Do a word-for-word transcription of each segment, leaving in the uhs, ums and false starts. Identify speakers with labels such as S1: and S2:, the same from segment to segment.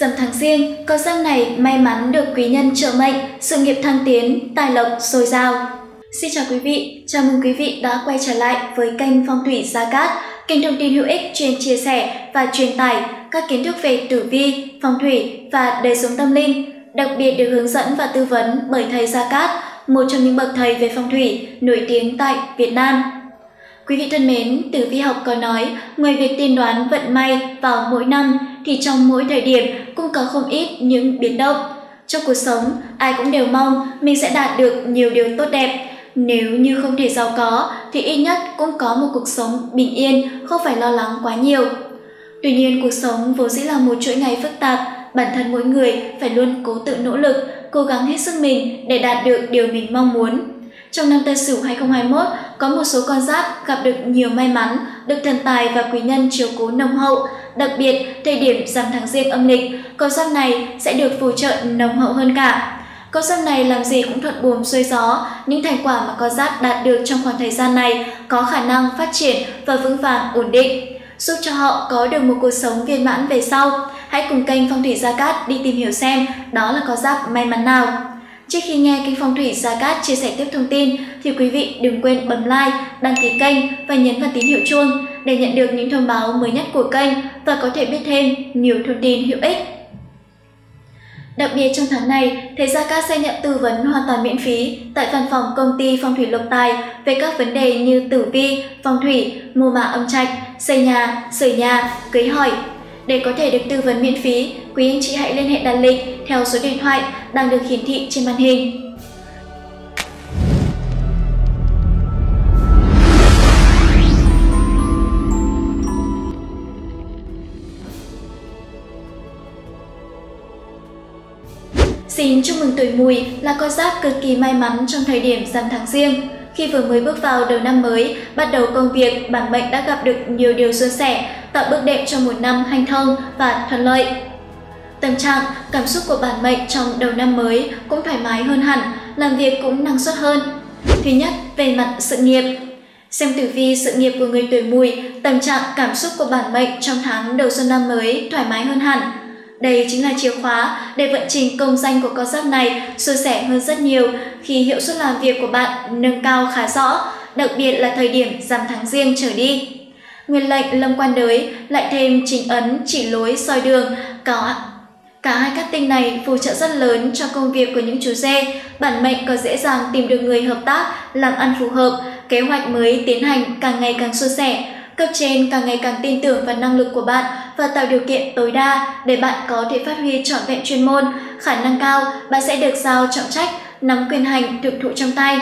S1: Rằm tháng Giêng, con giáp này may mắn được quý nhân trợ mệnh, sự nghiệp thăng tiến, tài lộc dồi dào. Xin chào quý vị, chào mừng quý vị đã quay trở lại với kênh Phong thủy Gia Cát, kênh thông tin hữu ích chuyên chia sẻ và truyền tải các kiến thức về tử vi, phong thủy và đời sống tâm linh, đặc biệt được hướng dẫn và tư vấn bởi thầy Gia Cát, một trong những bậc thầy về phong thủy nổi tiếng tại Việt Nam. Quý vị thân mến, tử vi học có nói, ngoài việc tiên đoán vận may vào mỗi năm thì trong mỗi thời điểm cũng có không ít những biến động. Trong cuộc sống, ai cũng đều mong mình sẽ đạt được nhiều điều tốt đẹp. Nếu như không thể giàu có thì ít nhất cũng có một cuộc sống bình yên, không phải lo lắng quá nhiều. Tuy nhiên, cuộc sống vốn dĩ là một chuỗi ngày phức tạp, bản thân mỗi người phải luôn cố tự nỗ lực, cố gắng hết sức mình để đạt được điều mình mong muốn. Trong năm Tân Sửu hai không hai mốt, có một số con giáp gặp được nhiều may mắn, được thần tài và quý nhân chiếu cố nồng hậu. Đặc biệt, thời điểm rằm tháng Giêng âm lịch, con giáp này sẽ được phù trợ nồng hậu hơn cả. Con giáp này làm gì cũng thuận buồm xuôi gió, những thành quả mà con giáp đạt được trong khoảng thời gian này có khả năng phát triển và vững vàng ổn định, giúp cho họ có được một cuộc sống viên mãn về sau. Hãy cùng kênh Phong thủy Gia Cát đi tìm hiểu xem đó là con giáp may mắn nào. Trước khi nghe kênh Phong thủy Gia Cát chia sẻ tiếp thông tin thì quý vị đừng quên bấm like, đăng ký kênh và nhấn vào tín hiệu chuông để nhận được những thông báo mới nhất của kênh và có thể biết thêm nhiều thông tin hữu ích. Đặc biệt trong tháng này, thầy Gia Cát sẽ nhận tư vấn hoàn toàn miễn phí tại văn phòng công ty Phong thủy Lộc Tài về các vấn đề như tử vi, phong thủy, mùa mã âm trạch, xây nhà, sửa nhà, cưới hỏi. Để có thể được tư vấn miễn phí, quý anh chị hãy liên hệ đặt lịch theo số điện thoại đang được hiển thị trên màn hình. Xin chúc mừng tuổi Mùi là con giáp cực kỳ may mắn trong thời điểm rằm tháng Giêng. Khi vừa mới bước vào đầu năm mới, bắt đầu công việc, bản mệnh đã gặp được nhiều điều suôn sẻ, tạo bước đệm cho một năm hanh thông và thuận lợi. Tâm trạng, cảm xúc của bản mệnh trong đầu năm mới cũng thoải mái hơn hẳn, làm việc cũng năng suất hơn. Thứ nhất, về mặt sự nghiệp. Xem tử vi sự nghiệp của người tuổi Mùi, tâm trạng, cảm xúc của bản mệnh trong tháng đầu xuân năm mới thoải mái hơn hẳn. Đây chính là chìa khóa để vận trình công danh của con giáp này suôn sẻ hơn rất nhiều khi hiệu suất làm việc của bạn nâng cao khá rõ, đặc biệt là thời điểm rằm tháng Giêng trở đi. Nguyên lệnh lâm quan đới lại thêm chính ấn chỉ lối soi đường, cả, cả hai các tinh này phù trợ rất lớn cho công việc của những chú dê. Bản mệnh có dễ dàng tìm được người hợp tác, làm ăn phù hợp, kế hoạch mới tiến hành càng ngày càng suôn sẻ. Cấp trên càng ngày càng tin tưởng vào năng lực của bạn và tạo điều kiện tối đa để bạn có thể phát huy trọn vẹn chuyên môn. Khả năng cao, bạn sẽ được giao trọng trách, nắm quyền hành thực thụ trong tay.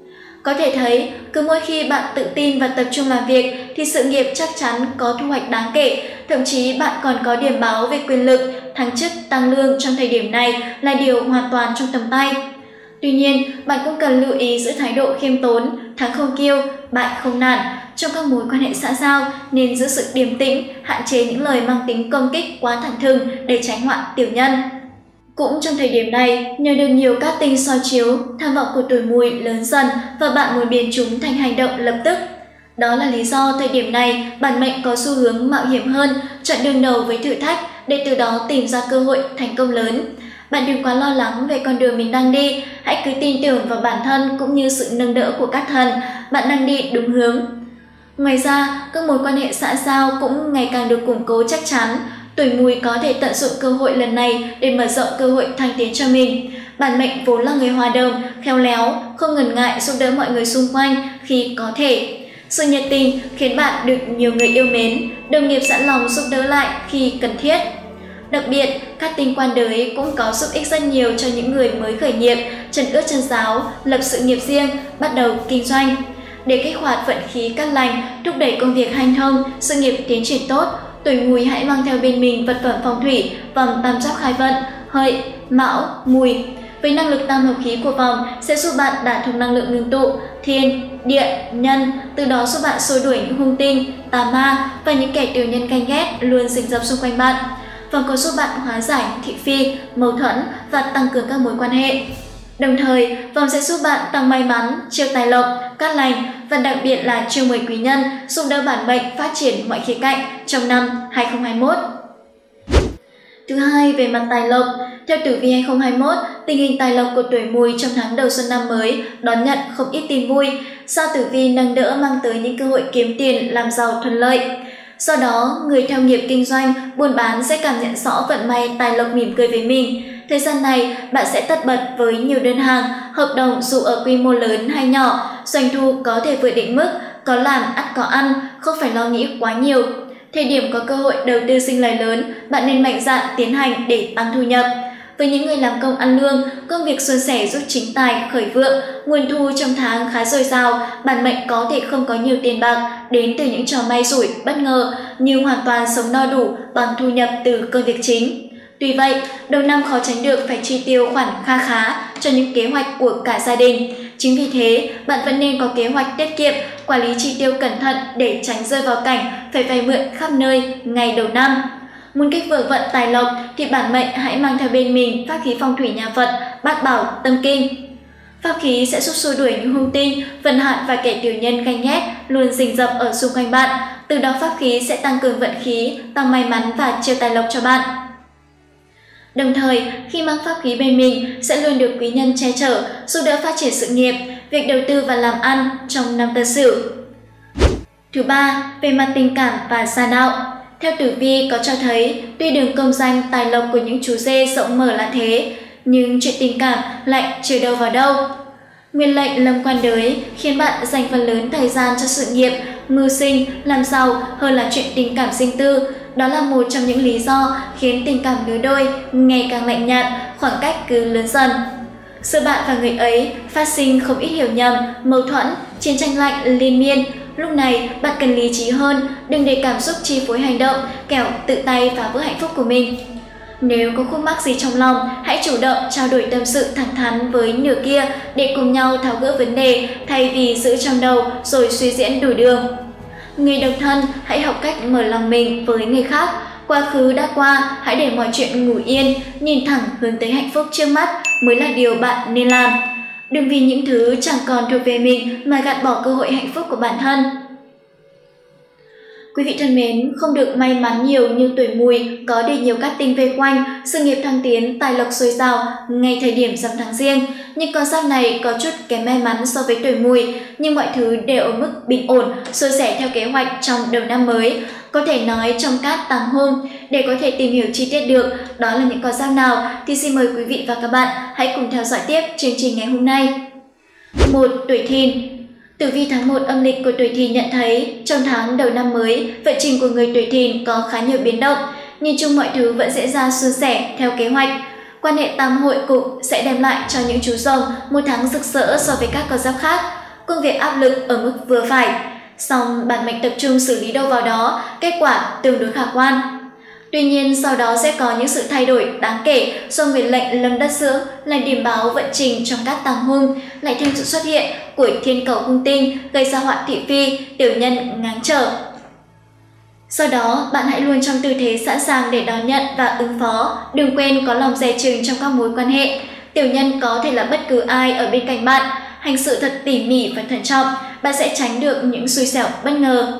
S1: Có thể thấy, cứ mỗi khi bạn tự tin và tập trung làm việc thì sự nghiệp chắc chắn có thu hoạch đáng kể. Thậm chí bạn còn có điểm báo về quyền lực, thăng chức, tăng lương trong thời điểm này là điều hoàn toàn trong tầm tay. Tuy nhiên, bạn cũng cần lưu ý giữ thái độ khiêm tốn, thắng không kiêu, bại không nản. Trong các mối quan hệ xã giao nên giữ sự điềm tĩnh, hạn chế những lời mang tính công kích quá thẳng thừng để tránh họa tiểu nhân. Cũng trong thời điểm này, nhờ được nhiều cát tinh soi chiếu, tham vọng của tuổi Mùi lớn dần và bạn muốn biến chúng thành hành động lập tức. Đó là lý do thời điểm này bản mệnh có xu hướng mạo hiểm hơn, chọn đương đầu với thử thách để từ đó tìm ra cơ hội thành công lớn. Bạn đừng quá lo lắng về con đường mình đang đi, hãy cứ tin tưởng vào bản thân cũng như sự nâng đỡ của các thần, bạn đang đi đúng hướng. Ngoài ra, các mối quan hệ xã giao cũng ngày càng được củng cố chắc chắn. Tuổi Mùi có thể tận dụng cơ hội lần này để mở rộng cơ hội thăng tiến cho mình. Bản mệnh vốn là người hòa đồng, khéo léo, không ngần ngại giúp đỡ mọi người xung quanh khi có thể. Sự nhiệt tình khiến bạn được nhiều người yêu mến, đồng nghiệp sẵn lòng giúp đỡ lại khi cần thiết. Đặc biệt, các tinh quan đới cũng có giúp ích rất nhiều cho những người mới khởi nghiệp, chân ướt chân ráo, lập sự nghiệp riêng, bắt đầu kinh doanh. Để kích hoạt vận khí cát lành, thúc đẩy công việc hanh thông, sự nghiệp tiến triển tốt, tuổi Mùi hãy mang theo bên mình vật phẩm phong thủy vòng tam giác khai vận, hợi, mão, mùi. Với năng lực tam hợp khí của vòng sẽ giúp bạn đả thông năng lượng ngưng tụ, thiên, địa, nhân, từ đó giúp bạn xua đuổi những hung tinh, tà ma và những kẻ tiểu nhân ganh ghét luôn rình rập xung quanh bạn. Vòng còn giúp bạn hóa giải thị phi, mâu thuẫn và tăng cường các mối quan hệ. Đồng thời, vòng sẽ giúp bạn tăng may mắn, chiêu tài lộc, cát lành và đặc biệt là chiêu mời quý nhân, giúp đỡ bản mệnh phát triển mọi khía cạnh trong năm hai không hai mốt. Thứ hai, về mặt tài lộc, theo tử vi hai không hai mốt, tình hình tài lộc của tuổi Mùi trong tháng đầu xuân năm mới đón nhận không ít tin vui. Sao tử vi nâng đỡ mang tới những cơ hội kiếm tiền, làm giàu thuận lợi. Do đó, người theo nghiệp kinh doanh, buôn bán sẽ cảm nhận rõ vận may tài lộc mỉm cười với mình. Thời gian này, bạn sẽ tất bật với nhiều đơn hàng, hợp đồng dù ở quy mô lớn hay nhỏ, doanh thu có thể vượt định mức, có làm ắt có ăn, không phải lo nghĩ quá nhiều. Thời điểm có cơ hội đầu tư sinh lời lớn, bạn nên mạnh dạn tiến hành để tăng thu nhập. Với những người làm công ăn lương, công việc suôn sẻ giúp chính tài khởi vượng, nguồn thu trong tháng khá dồi dào, bản mệnh có thể không có nhiều tiền bạc đến từ những trò may rủi bất ngờ, nhưng hoàn toàn sống no đủ bằng thu nhập từ công việc chính. Tuy vậy, đầu năm khó tránh được phải chi tiêu khoản kha khá cho những kế hoạch của cả gia đình. Chính vì thế, bạn vẫn nên có kế hoạch tiết kiệm, quản lý chi tiêu cẩn thận để tránh rơi vào cảnh phải vay mượn khắp nơi ngày đầu năm. Muốn kích vượng vận tài lộc thì bản mệnh hãy mang theo bên mình pháp khí phong thủy nhà Phật, Bát Bảo Tâm Kinh. Pháp khí sẽ giúp xua đuổi những hung tinh, vận hạn và kẻ tiểu nhân ganh ghét luôn rình rập ở xung quanh bạn. Từ đó pháp khí sẽ tăng cường vận khí, tăng may mắn và chiêu tài lộc cho bạn. Đồng thời, khi mang pháp khí bên mình sẽ luôn được quý nhân che chở, giúp đỡ phát triển sự nghiệp, việc đầu tư và làm ăn trong năm Tân Sửu. Thứ ba, về mặt tình cảm và gia đạo. Theo tử vi có cho thấy, tuy đường công danh tài lộc của những chú dê rộng mở là thế, nhưng chuyện tình cảm lại chưa đâu vào đâu. Nguyên lệnh lâm quan đới khiến bạn dành phần lớn thời gian cho sự nghiệp, mưu sinh, làm giàu hơn là chuyện tình cảm riêng tư. Đó là một trong những lý do khiến tình cảm lứa đôi ngày càng lạnh nhạt, khoảng cách cứ lớn dần. Giữa bạn và người ấy phát sinh không ít hiểu nhầm, mâu thuẫn, chiến tranh lạnh liên miên. Lúc này, bạn cần lý trí hơn, đừng để cảm xúc chi phối hành động, kẻo tự tay phá vỡ hạnh phúc của mình. Nếu có khúc mắc gì trong lòng, hãy chủ động trao đổi tâm sự thẳng thắn với nửa kia để cùng nhau tháo gỡ vấn đề thay vì giữ trong đầu rồi suy diễn đủ đường. Người độc thân hãy học cách mở lòng mình với người khác. Quá khứ đã qua, hãy để mọi chuyện ngủ yên, nhìn thẳng hướng tới hạnh phúc trước mắt mới là điều bạn nên làm. Đừng vì những thứ chẳng còn thuộc về mình mà gạt bỏ cơ hội hạnh phúc của bản thân. Quý vị thân mến, không được may mắn nhiều như tuổi Mùi có đầy nhiều cát tinh vây quanh, sự nghiệp thăng tiến, tài lộc dồi dào ngay thời điểm rằm tháng Giêng. Nhưng con giáp này có chút kém may mắn so với tuổi Mùi, nhưng mọi thứ đều ở mức bình ổn, suôn sẻ theo kế hoạch trong đầu năm mới. Có thể nói trong cát tàng hung. Để có thể tìm hiểu chi tiết được đó là những con giáp nào thì xin mời quý vị và các bạn hãy cùng theo dõi tiếp chương trình ngày hôm nay. một. Tuổi Thìn. Tử vi tháng một âm lịch của tuổi Thìn nhận thấy, trong tháng đầu năm mới, vận trình của người tuổi Thìn có khá nhiều biến động, nhìn chung mọi thứ vẫn diễn ra suôn sẻ theo kế hoạch. Quan hệ tam hội cục sẽ đem lại cho những chú rồng một tháng rực rỡ so với các con giáp khác. Công việc áp lực ở mức vừa phải, song bản mệnh tập trung xử lý đâu vào đó, kết quả tương đối khả quan. Tuy nhiên, sau đó sẽ có những sự thay đổi đáng kể do nguyên lệnh lâm đất giữa là điểm báo vận trình trong các tàng hung, lại thêm sự xuất hiện của thiên cầu hung tinh gây ra họa thị phi, tiểu nhân ngáng trở. Do đó, bạn hãy luôn trong tư thế sẵn sàng để đón nhận và ứng phó, đừng quên có lòng dè chừng trong các mối quan hệ. Tiểu nhân có thể là bất cứ ai ở bên cạnh bạn, hành sự thật tỉ mỉ và thận trọng, bạn sẽ tránh được những xui xẻo bất ngờ.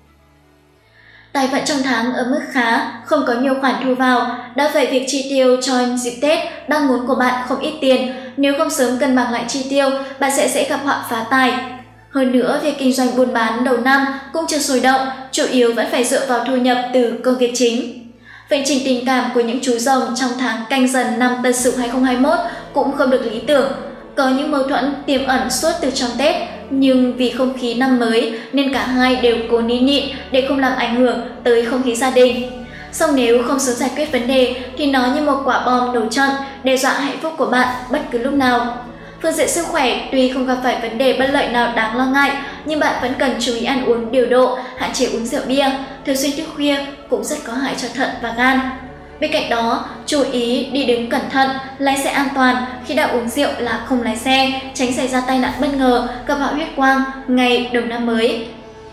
S1: Tài vận trong tháng ở mức khá, không có nhiều khoản thu vào, đã vậy việc chi tiêu cho dịp Tết đang muốn của bạn không ít tiền, nếu không sớm cân bằng lại chi tiêu, bạn sẽ dễ gặp họa phá tài. Hơn nữa, việc kinh doanh buôn bán đầu năm cũng chưa sôi động, chủ yếu vẫn phải dựa vào thu nhập từ công việc chính. Vận trình tình cảm của những chú rồng trong tháng Canh Dần năm Tân Sửu hai không hai mốt cũng không được lý tưởng. Có những mâu thuẫn tiềm ẩn suốt từ trong Tết, nhưng vì không khí năm mới nên cả hai đều cố nín nhịn để không làm ảnh hưởng tới không khí gia đình. Song nếu không sớm giải quyết vấn đề thì nó như một quả bom nổ chậm, đe dọa hạnh phúc của bạn bất cứ lúc nào. Phương diện sức khỏe tuy không gặp phải vấn đề bất lợi nào đáng lo ngại, nhưng bạn vẫn cần chú ý ăn uống điều độ, hạn chế uống rượu bia, thường xuyên thức khuya cũng rất có hại cho thận và gan. Bên cạnh đó, chú ý đi đứng cẩn thận, lái xe an toàn, khi đã uống rượu là không lái xe, tránh xảy ra tai nạn bất ngờ, gặp họa huyết quang ngày đầu năm mới.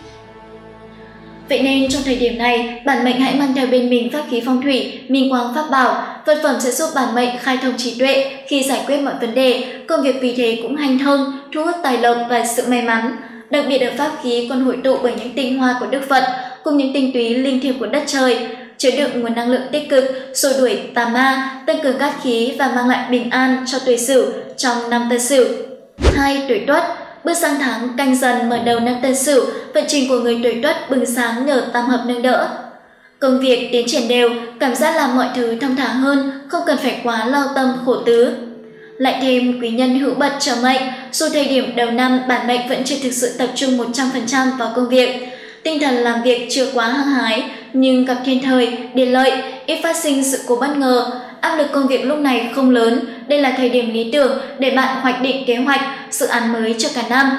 S1: Vậy nên trong thời điểm này, bản mệnh hãy mang theo bên mình pháp khí phong thủy, minh quang pháp bảo, vật phẩm sẽ giúp bản mệnh khai thông trí tuệ khi giải quyết mọi vấn đề, công việc vì thế cũng hanh thông, thu hút tài lộc và sự may mắn. Đặc biệt ở pháp khí còn hội tụ bởi những tinh hoa của Đức Phật cùng những tinh túy linh thiêng của đất trời. chứa đựng nguồn năng lượng tích cực, xua đuổi tà ma, tăng cường cát khí và mang lại bình an cho tuổi Sửu trong năm Tân Sửu. hai. Tuổi Tuất. Bước sang tháng Canh Dần mở đầu năm Tân Sửu, vận trình của người tuổi Tuất bừng sáng nhờ tam hợp nâng đỡ. Công việc tiến triển đều, cảm giác làm mọi thứ thông thả hơn, không cần phải quá lo tâm khổ tứ. Lại thêm quý nhân hữu Bật trở mệnh, dù thời điểm đầu năm bản mệnh vẫn chưa thực sự tập trung một trăm phần trăm vào công việc. Tinh thần làm việc chưa quá hăng hái, nhưng gặp thiên thời, địa lợi, ít phát sinh sự cố bất ngờ. Áp lực công việc lúc này không lớn, đây là thời điểm lý tưởng để bạn hoạch định kế hoạch, dự án mới cho cả năm.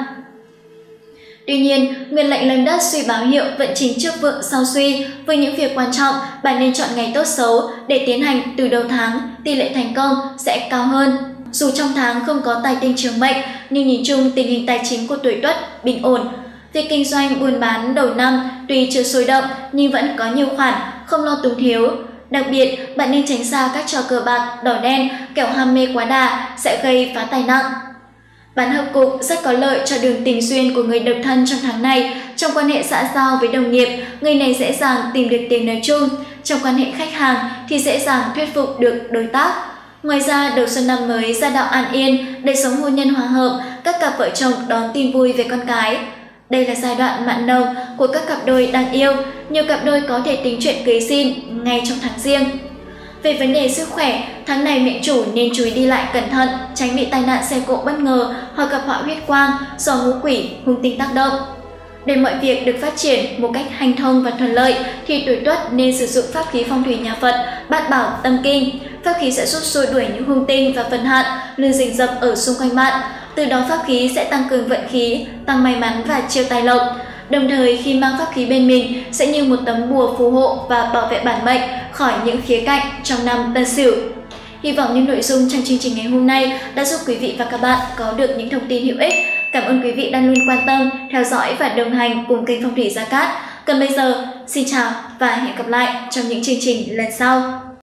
S1: Tuy nhiên, nguyên lệnh lấn đất suy báo hiệu vận trình trước vượng sau suy, với những việc quan trọng, bạn nên chọn ngày tốt xấu để tiến hành từ đầu tháng, tỷ lệ thành công sẽ cao hơn. Dù trong tháng không có tài tinh trường mệnh, nhưng nhìn chung tình hình tài chính của tuổi Tuất bình ổn. Việc kinh doanh buôn bán đầu năm tuy chưa sôi động nhưng vẫn có nhiều khoản, không lo túng thiếu. Đặc biệt, bạn nên tránh xa các trò cờ bạc, đỏ đen, kẻo ham mê quá đà sẽ gây phá tài nặng. Bán hợp cục rất có lợi cho đường tình duyên của người độc thân trong tháng này. Trong quan hệ xã giao với đồng nghiệp, người này dễ dàng tìm được tiếng nói chung. Trong quan hệ khách hàng thì dễ dàng thuyết phục được đối tác. Ngoài ra, đầu xuân năm mới gia đạo an yên, đời sống hôn nhân hòa hợp, các cặp vợ chồng đón tin vui về con cái. Đây là giai đoạn mặn nồng của các cặp đôi đang yêu, nhiều cặp đôi có thể tính chuyện cưới xin ngay trong tháng Giêng. Về vấn đề sức khỏe, tháng này mệnh chủ nên chú ý đi lại cẩn thận, tránh bị tai nạn xe cộ bất ngờ hoặc gặp họa huyết quang do ngũ quỷ hung tinh tác động. Để mọi việc được phát triển một cách hanh thông và thuận lợi thì tuổi Tuất nên sử dụng pháp khí phong thủy nhà Phật Bát Bảo Tâm Kinh. Pháp khí sẽ giúp xua đuổi những hung tinh và phần hạn luôn rình rập ở xung quanh bạn. Từ đó pháp khí sẽ tăng cường vận khí, tăng may mắn và chiêu tài lộc. Đồng thời khi mang pháp khí bên mình sẽ như một tấm bùa phù hộ và bảo vệ bản mệnh khỏi những khía cạnh trong năm Tân Sửu. Hy vọng những nội dung trong chương trình ngày hôm nay đã giúp quý vị và các bạn có được những thông tin hữu ích. Cảm ơn quý vị đang luôn quan tâm, theo dõi và đồng hành cùng kênh Phong thủy Gia Cát. Còn bây giờ, xin chào và hẹn gặp lại trong những chương trình lần sau.